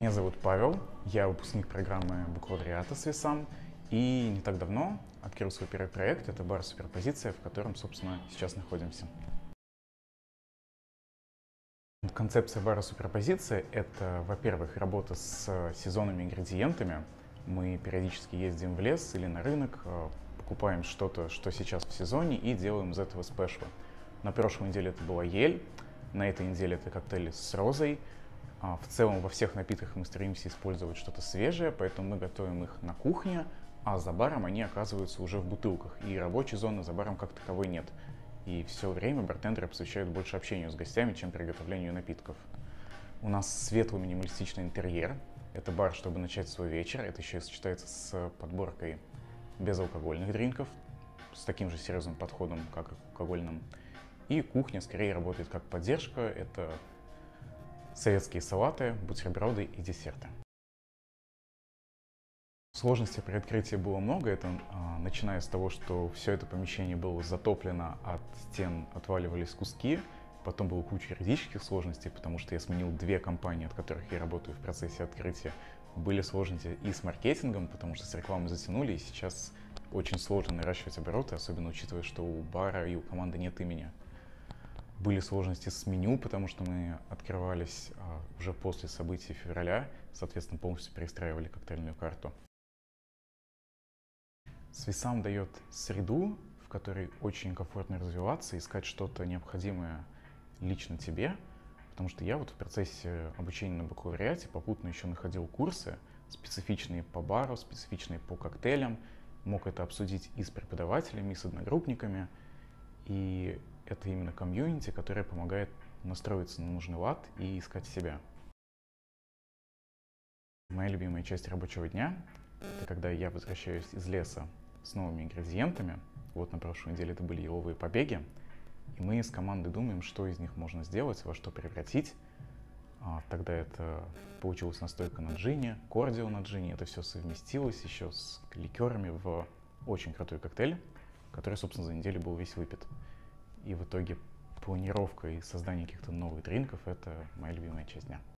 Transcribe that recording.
Меня зовут Павел, я выпускник программы бакалавриата с ВИСАМ, и не так давно открыл свой первый проект, это бар «Суперпозиция», в котором, собственно, сейчас находимся. Концепция бара «Суперпозиция» — это, во-первых, работа с сезонными ингредиентами. Мы периодически ездим в лес или на рынок, покупаем что-то, что сейчас в сезоне, и делаем из этого спешлы. На прошлой неделе это была ель, на этой неделе это коктейли с розой. В целом во всех напитках мы стремимся использовать что-то свежее, поэтому мы готовим их на кухне, а за баром они оказываются уже в бутылках, и рабочей зоны за баром как таковой нет. И все время бартендеры посвящают больше общению с гостями, чем приготовлению напитков. У нас светлый минималистичный интерьер. Это бар, чтобы начать свой вечер. Это еще и сочетается с подборкой безалкогольных дринков, с таким же серьезным подходом, как и к алкогольным. И кухня скорее работает как поддержка. Это советские салаты, бутерброды и десерты. Сложностей при открытии было много. Это начиная с того, что все это помещение было затоплено, от стен отваливались куски. Потом было куча юридических сложностей, потому что я сменил две компании, от которых я работаю в процессе открытия. Были сложности и с маркетингом, потому что с рекламой затянули, и сейчас очень сложно наращивать обороты, особенно учитывая, что у бара и у команды нет имени. Были сложности с меню, потому что мы открывались уже после событий февраля, соответственно, полностью перестраивали коктейльную карту. Свисам дает среду, в которой очень комфортно развиваться, искать что-то необходимое лично тебе, потому что я вот в процессе обучения на бакалавриате попутно еще находил курсы, специфичные по бару, специфичные по коктейлям, мог это обсудить и с преподавателями, и с одногруппниками, и это именно комьюнити, которое помогает настроиться на нужный лад и искать себя. Моя любимая часть рабочего дня — это когда я возвращаюсь из леса с новыми ингредиентами. Вот на прошлой неделе это были еловые побеги. И мы с командой думаем, что из них можно сделать, во что превратить. Тогда это получилась настойка на джине, кордио на джине. Это все совместилось еще с ликерами в очень крутой коктейль, который, собственно, за неделю был весь выпит. И в итоге планировка и создание каких-то новых дринков — это моя любимая часть дня.